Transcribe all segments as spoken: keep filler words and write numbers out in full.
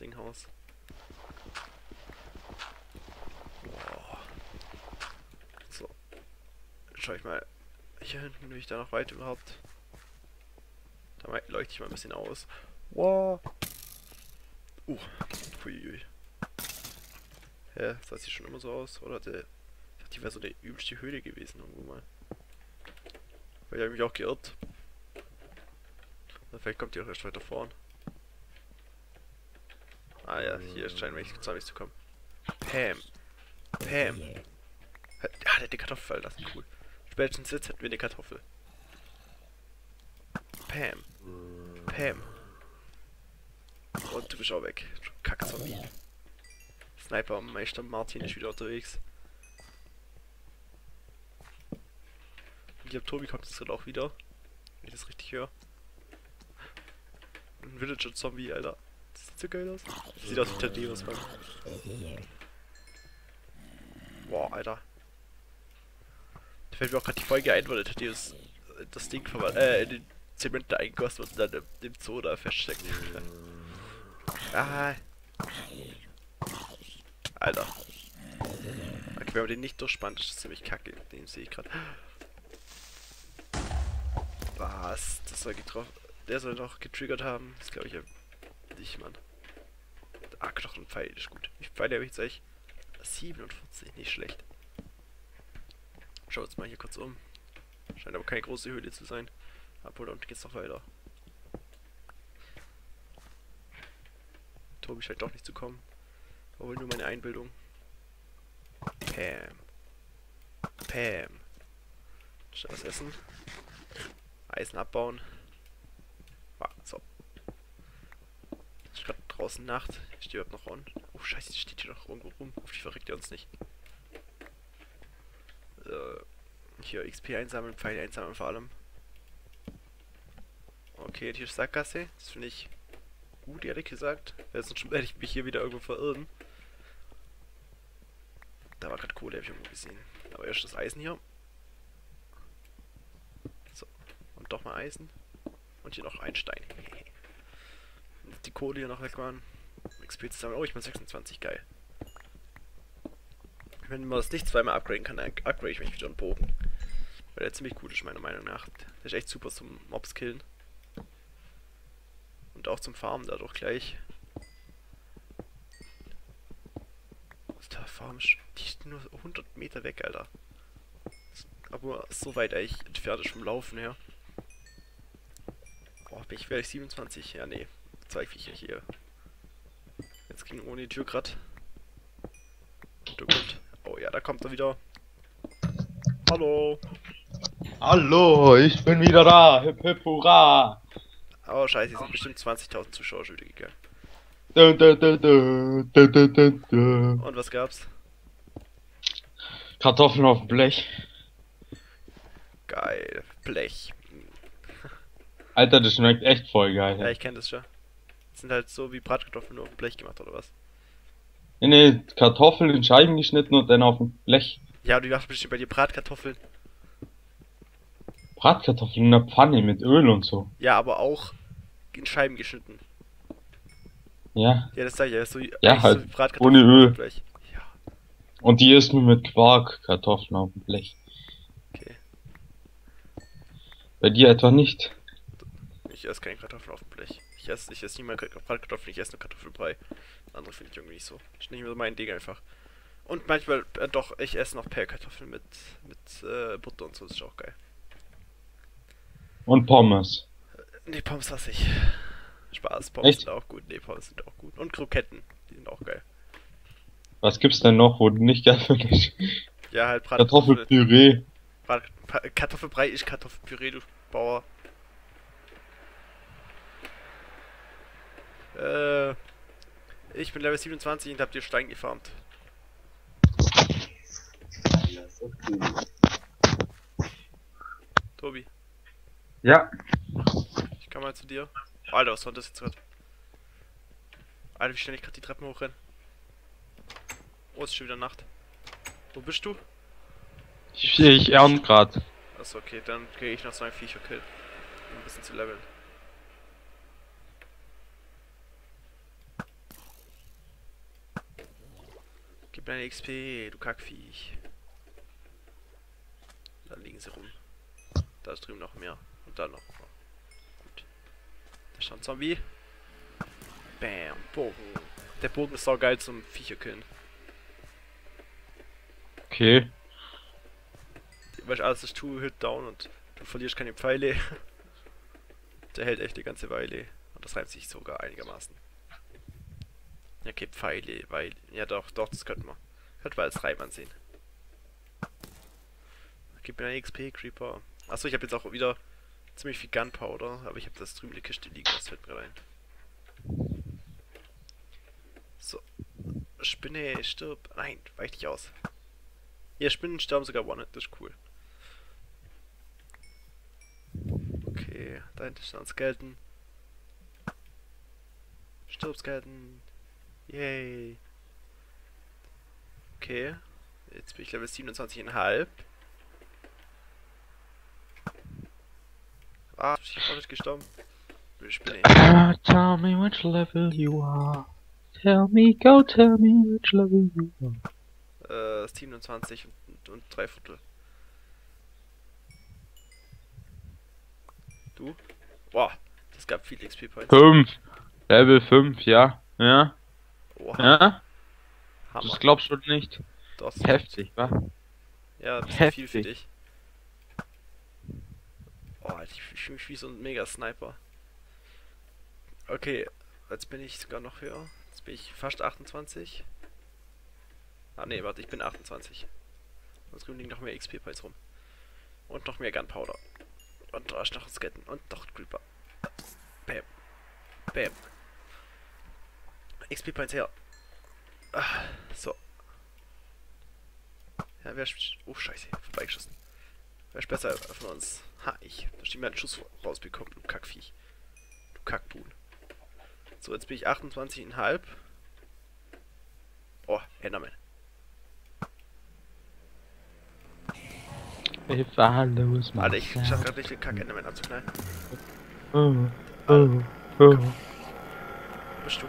Dinghaus. Boah. So. Schau ich mal. Hier hinten, bin ich da noch weit überhaupt? Da leuchte ich mal ein bisschen aus. Wow. Uh. Huiui. Hä? Sah sie schon immer so aus? Oder der. Ich dachte, die wäre so eine übelste Höhle gewesen irgendwo mal. Weil ich habe mich auch geirrt. Vielleicht kommt die auch erst weiter vorn. Ah ja, hier scheint mich Zombies zu kommen. Pam. Pam. Ah, der hat die Kartoffel fallen lassen, cool. Spätestens jetzt hätten wir eine Kartoffel. Pam. Pam. Und du bist auch weg. Kack-Zombie. Sniper Meister Martin ist wieder unterwegs. Ich glaube, Tobi kommt jetzt auch wieder. Wenn ich das richtig höre. Ein Villager-Zombie, Alter. Das sieht so geil aus. Das sieht aus wie Thaddeus, Mann. Boah, Alter. Da fällt mir auch gerade die Folge ein, weil der Thaddeus das Ding äh, in den Zement da eingegossen wird und dann im, im Zoo da feststeckt. Ah. Alter. Okay, wenn man den nicht durchspannt, ist das ziemlich kacke. Den sehe ich gerade. Was? Das soll getroffen. Der soll noch getriggert haben. Das glaube ich ja nicht, Mann. Ah, Knochenpfeil ist gut. Wie viel Pfeile habe ich jetzt eigentlich? siebenundvierzig, nicht schlecht. Schau uns mal hier kurz um. Scheint aber keine große Höhle zu sein. Obwohl, da unten geht's noch weiter. Tobi scheint doch nicht zu kommen. Obwohl nur meine Einbildung. Pam. Pam. Schnell was essen. Eisen abbauen. Ah, so. Es ist gerade draußen Nacht. Ich stehe überhaupt noch on. Oh scheiße, die steht hier noch irgendwo rum. Auf die verreckt ihr uns nicht. Äh, hier X P einsammeln, Pfeil einsammeln vor allem. Okay, hier ist Sackgasse. Das finde ich gut, ehrlich gesagt. Sonst schon werde ich mich hier wieder irgendwo verirren. Da war gerade Kohle, habe ich irgendwo gesehen. Aber erst das Eisen hier. So. Und doch mal Eisen. Und hier noch ein Stein. Die Kohle hier noch wegmachen. X P zusammen. Oh, ich bin sechsundzwanzig, geil. Wenn man das nicht zweimal upgraden kann, dann upgrade ich mich wieder einen Bogen. Weil der ziemlich gut ist, meiner Meinung nach. Der ist echt super zum Mobs killen. Und auch zum Farmen dadurch gleich. Der Farm ist die ist nur hundert Meter weg, Alter. Aber so weit eigentlich entfernt ist vom Laufen her. Boah, bin ich vielleicht siebenundzwanzig? Ja, nee. Zwei Viecher hier. Jetzt ging ohne die Tür grad. Oh ja, da kommt er wieder. Hallo. Hallo, ich bin wieder da. Hip hip hurra. Oh scheiße, hier sind bestimmt zwanzigtausend Zuschauer schon wieder gegangen. Du, du, du, du, du, du, du, du. Und was gab's? Kartoffeln auf dem Blech. Geil. Blech. Alter, das schmeckt echt voll geil. Ja, ich kenne das schon. Das sind halt so wie Bratkartoffeln nur auf dem Blech gemacht, oder was? Nee, nee, Kartoffeln in Scheiben geschnitten und dann auf dem Blech. Ja, du machst bestimmt bei dir Bratkartoffeln. Bratkartoffeln in der Pfanne mit Öl und so. Ja, aber auch in Scheiben geschnitten. Ja. Ja, das sag ich ja. So, Ja, halt. So wie Bratkartoffeln Ohne Öl. auf dem Blech. Ja. Und die isst man mit Quark, Kartoffeln auf dem Blech. Okay. Bei dir etwa nicht? Ich esse keine Kartoffeln auf dem Blech. Ich esse, ich esse nie mal Bratkartoffeln, ich esse nur Kartoffelbrei. Das andere finde ich irgendwie nicht so. Das ist nicht mehr so mein Ding einfach. Und manchmal, äh, doch, ich esse noch Pellkartoffeln mit, mit äh, Butter und so, das ist auch geil. Und Pommes. Ne, Pommes hasse ich. Spaß, Pommes Echt? sind auch gut. Ne, Pommes sind auch gut. Und Kroketten, die sind auch geil. Was gibt's denn noch, wo du nicht geil findest? Ja, halt Bratkartoffeln. Kartoffelpüree. Brat, Kartoffelbrei ist Kartoffelpüree, du Bauer. Äh, ich bin Level siebenundzwanzig und hab dir Stein gefarmt. Tobi. Ja. Ich komm mal zu dir. Alter, was war das jetzt gerade? Alter, wie schnell ich gerade die Treppen hochrenne. Oh, es ist schon wieder Nacht. Wo bist du? Ich, ich ernte grad. Achso, okay, dann kriege ich noch so ein Viecher Kill. Um ein bisschen zu leveln. Gib mir eine X P, du Kackviech. Da liegen sie rum. Da ist drüben noch mehr. Und da noch. Gut. Da ist schon ein Zombie. Bam, Bogen. Der Bogen ist saugeil zum Viecher killen. Okay. Weil alles ist Two-Hit down und du verlierst keine Pfeile. Der hält echt die ganze Weile. Und das reimt sich sogar einigermaßen. Ja, okay, Pfeile, weil. Ja doch, doch, das könnten wir. Könnten wir als Reim ansehen. Gib mir eine X P, Creeper. Achso, ich habe jetzt auch wieder ziemlich viel Gunpowder, aber ich habe das drüben in der Kiste liegen, das fällt mir rein. So. Spinne, stirb. Nein, weich dich aus. Hier, Spinnen sterben sogar One-Hit, das ist cool. Okay, da hinten ist ein Skeleton. Stirb, Skeleton. Yay. Okay. Jetzt bin ich Level siebenundzwanzig Komma fünf. Ah, ich bin nicht gestorben. Ich bin eh. Uh, tell me which level you are. Tell me, go tell me which level you are. Äh, siebenundzwanzig und, und drei Viertel. Du? Boah, das gab viel X P Points. fünf. Level fünf, ja. Ja. Oha, Ja. Hammer. Das glaubst du nicht. Das ist Heftig, wa? Ja, das ist viel für Heftig. dich. Oh, Alter, ich fühle mich wie so ein Mega-Sniper. Okay, jetzt bin ich sogar noch höher. Jetzt bin ich fast achtundzwanzig. Ah ne, warte, ich bin achtundzwanzig. Und drüben liegen noch mehr X P Points rum. Und noch mehr Gunpowder. Und da ist noch ein Skeleton. Und noch ein Creeper. Bam. Bam. X P Points her. Ah, so. Ja, wer ist... Oh, scheiße. Vorbeigeschossen. Wer ist besser von uns? Ha, ich. Da steht mir einen Schuss rausbekommen, du Kackviech. Du Kackbuhn. So, jetzt bin ich achtundzwanzig Komma fünf. Oh, Enderman. If I lose my Alter, ich schaff grad nicht den Kack-Enderman anzuknallen. Oh, oh, oh. Wo bist du?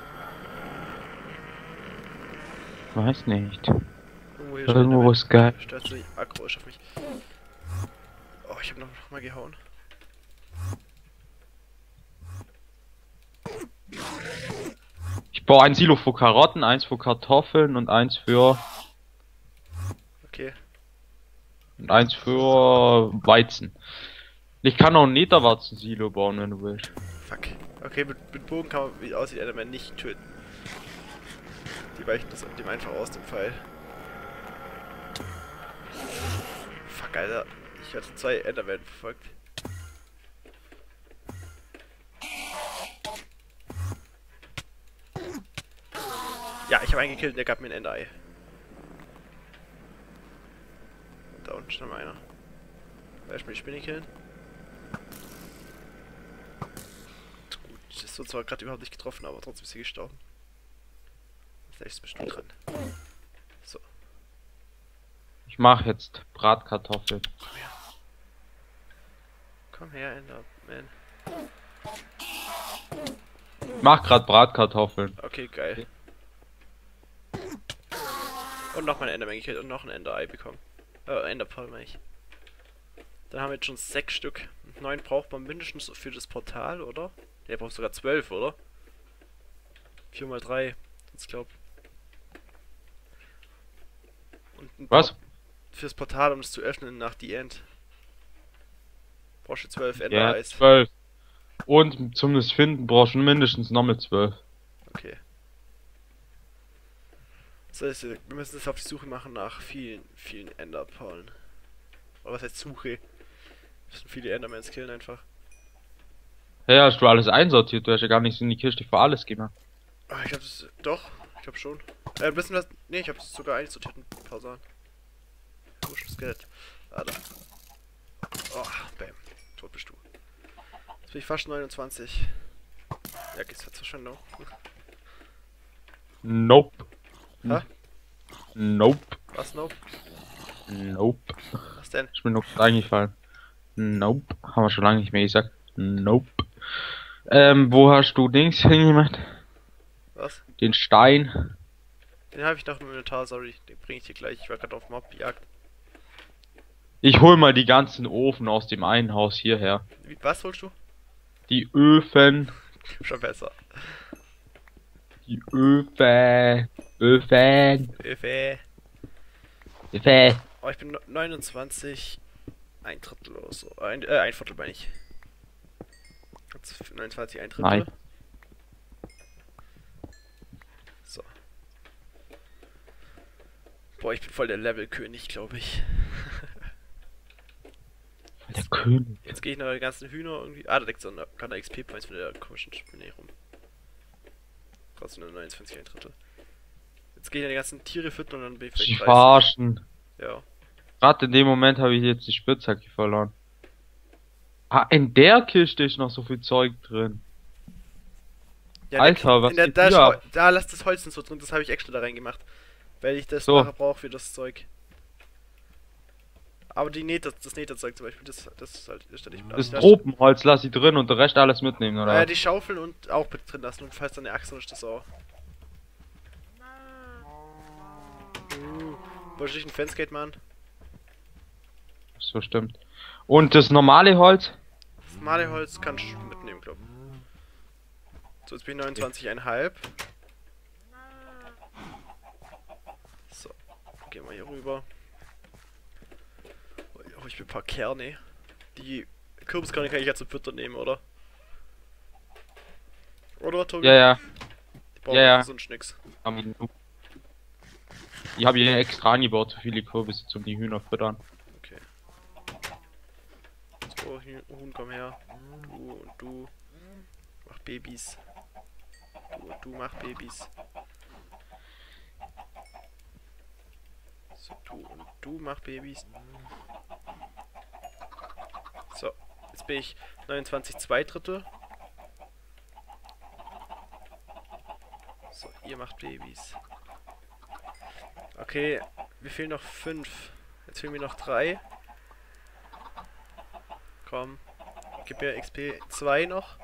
Weiß nicht. Irgendwo hier Irgendwo ist geil. Stört sich aggro auf mich. Oh, ich hab noch, noch mal gehauen. Ich baue ein Silo für Karotten, eins für Kartoffeln und eins für Okay. und eins für Weizen. Ich kann auch ein Netherwarzen-Silo bauen, wenn du willst. Fuck. Okay, mit, mit Bogen kann man, wie aussieht, Enderman nicht töten. Die weichen das dem einfach aus, dem Pfeil. Fuck, Alter. Ich werde zwei Enderman verfolgt. Ja, ich habe einen gekillt und der gab mir ein Enderei. Und da unten ist noch mal einer. Erstmal die Spinne killen. Gut, das ist so zwar gerade überhaupt nicht getroffen, aber trotzdem ist sie gestorben. Vielleicht ist bestimmt dran. So. Ich mache jetzt Bratkartoffeln. Komm her. Komm her, Enderman. Ich mach grad Bratkartoffeln. Okay, geil. Und noch mal ein Enderman gekillt und noch ein Enderei bekommen. Äh, Enderpearl meine ich. Dann haben wir jetzt schon sechs Stück. Neun braucht man mindestens für das Portal, oder? Der braucht sogar zwölf, oder? vier mal drei. Ich glaube. Und ein Was? Port fürs Portal, um es zu öffnen nach The End. Brauchst du zwölf Ja, Endereis. zwölf. Und zum das Finden brauchst du mindestens nochmal zwölf. Okay. Das heißt, wir müssen es auf die Suche machen nach vielen, vielen Enderperlen. Oder was heißt Suche? Wir müssen viele Endermans killen einfach. Ja, hast du alles einsortiert? Du hast ja gar nicht so in die Kiste für alles gemacht. Ah, ich glaube das. Doch, ich glaube schon. Äh, ein bisschen was. Ne, ich habe es sogar einsortiert ein paar Sachen. Wo ist das Skelett? Ah, da. Oh, bam. Tot bist du. Jetzt bin ich fast neunundzwanzig. Ja, geht's jetzt Verschwendung. Nope. Hä? Nope. Was, nope? Nope. Was denn? Ist mir noch eingefallen. Nope. Haben wir schon lange nicht mehr gesagt. Nope. Ähm, wo hast du Dings hingemacht? Was? Den Stein. Den habe ich noch im Inventar, sorry. Den bringe ich dir gleich. Ich war gerade auf Mobjagd. Ich hol mal die ganzen Ofen aus dem einen Haus hierher. Wie, was holst du? Die Öfen. Schon besser. Die Öfen. Öfen. Öfe. Öfen. Oh, ich bin no- neunundzwanzig. Ein Drittel oder so. Ein, äh, ein Viertel meine ich. Jetzt neunundzwanzig, ein Drittel. Nein. So. Boah, ich bin voll der Levelkönig, glaube ich. Der König. Jetzt gehe ich noch die ganzen Hühner irgendwie. Ah, da liegt so ein gerade X P-Points von der komischen Spinne rum. Trotzdem nur neunundzwanzig, ein Drittel. Jetzt gehe ich noch die ganzen Tiere füttern und dann bin ich Sie vielleicht dreißig. verarschen. Ja. Gerade in dem Moment habe ich jetzt die Spitzhacke verloren. Ah, in der Kiste ist noch so viel Zeug drin. Ja, Alter, was in der, geht da, hier schau, ab? da lasst das Holz so drin, das habe ich extra da reingemacht. Weil ich das So. nachher brauche für das Zeug. Aber die Nähte, das Nähterzeug zum Beispiel, das, das ist halt, das stelle ich Das da- Tropenholz lass ich drin und der Rest alles mitnehmen, oder? Äh, was? die Schaufeln und auch bitte drin lassen und falls dann eine Achse ist, das auch. Uh, wollte ich ein Fansgate machen? So stimmt. Und das normale Holz? Das normale Holz kann ich mitnehmen, glaube ich. So, jetzt bin ich neunundzwanzig Komma fünf. So, gehen wir hier rüber. Oh, ich bin ein paar Kerne. Die Kürbiskerne kann ich ja zum Füttern nehmen, oder? Oder, Tobi? Ja, ja. Die brauchen ja, ja. sonst nix. Ich habe hier extra angebaut, so viele Kürbisse zum die Hühner füttern. Okay. So, Hü- Huhn, komm her. Du und du. Mach Babys. Du und du mach Babys. So, du und du mach Babys. So, jetzt bin ich neunundzwanzig zwei Drittel. So, ihr macht Babys. Okay, mir fehlen noch fünf. Jetzt fehlen mir noch drei. Komm, gib mir X P zwei noch.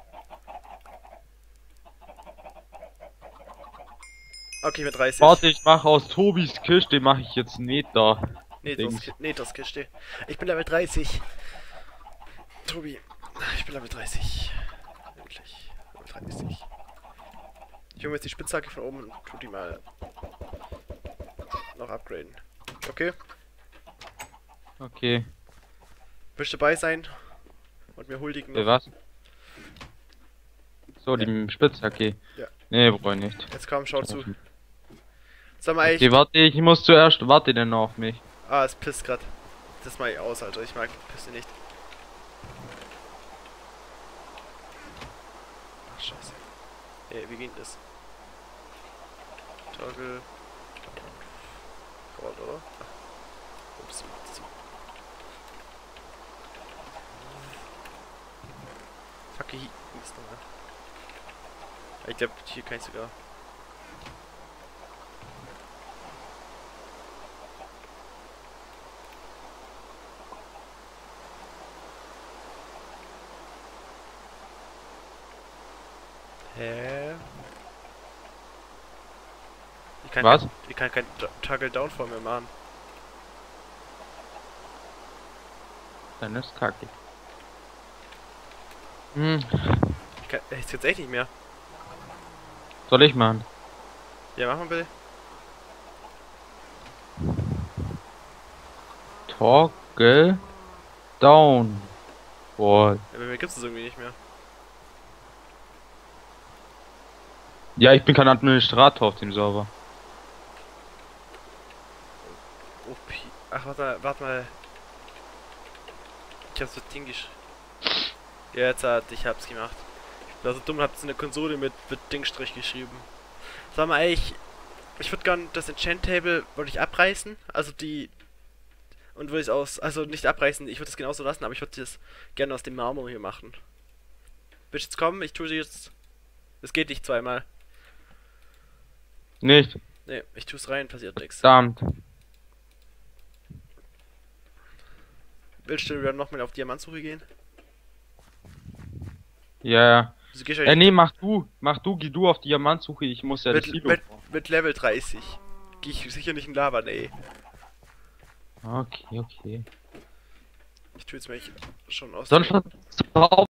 Okay, mit dreißig. Warte, ich mache aus Tobis Kiste, mache ich jetzt nicht da. Nee, Dings. das, nee, das Kiste. Ich bin Level dreißig. Tobi, ich bin Level dreißig. Endlich. Level dreißig. Ich hole mir jetzt die Spitzhacke von oben und tu die mal noch upgraden. Okay? Okay. Willst du dabei sein? Und mir huldigen Für noch? was? So, die Spitzhacke. Ja. Nee, brauche ich nicht. Jetzt komm, schau zu. Sag mal, echt. Okay, warte, ich muss zuerst, warte denn noch auf mich. Ah, es pisst grad. Das mach ich aus, Alter. Ich mag Pisse nicht. Ach, scheiße. Ey, wie geht das? Toggle. Fort, oder? Ach. Ups, ups. Fuck, hier ist noch, ne? Ich glaube, hier kann ich sogar. Hä? Ich kann Was? Kein, ich kann kein Toggle Down vor mir machen. Dann ist kacke. Hm, Ich kann. Ist jetzt echt nicht mehr. soll ich machen? Ja, mach mal bitte. Toggle down. Boah. Ja, bei mir gibt's das irgendwie nicht mehr. Ja, ich bin kein Administrator auf dem Server. O P. Ach, warte mal, warte mal. Ich hab's so Ding gesch... Ja, jetzt hat, ich hab's gemacht. Ich war so dumm, hab's in der Konsole mit, mit Dingstrich geschrieben. Sag mal, ey, ich, ich würde gern das Enchant Table wollte ich abreißen, also die und würde es aus, also nicht abreißen, ich würde es genauso lassen, aber ich würde das gerne aus dem Marmor hier machen. Willst du jetzt kommen? Ich tue sie jetzt. Es geht nicht zweimal. Nicht. Ne, ich tue es rein, passiert nichts. Verdammt. Willst du wieder nochmal auf Diamantsuche gehen? Ja, ja. Wieso gehst Äh, du nee, mach du. Mach du, geh du auf Diamantsuche. Ich muss ja das mit, Silo mit, bauen. mit Level dreißig. gehe ich sicher nicht in Lava, ey. Okay, okay. Ich tue jetzt mich schon aus. Sonst